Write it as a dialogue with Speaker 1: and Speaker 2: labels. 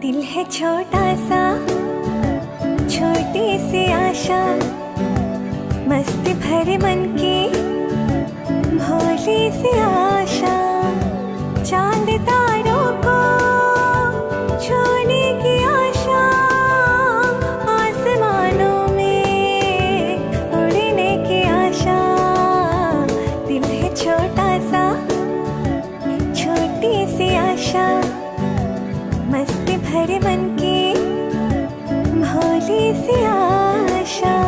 Speaker 1: दिल है छोटा सा, छोटी सी आशा, मस्ती भरे मन की भोली सी आशा। चांद तारों को छूने की आशा, आसमानों में उड़ने की आशा। दिल है छोटा सा, छोटी सी आशा, मस्ती भरे मन की भोली सी आशा।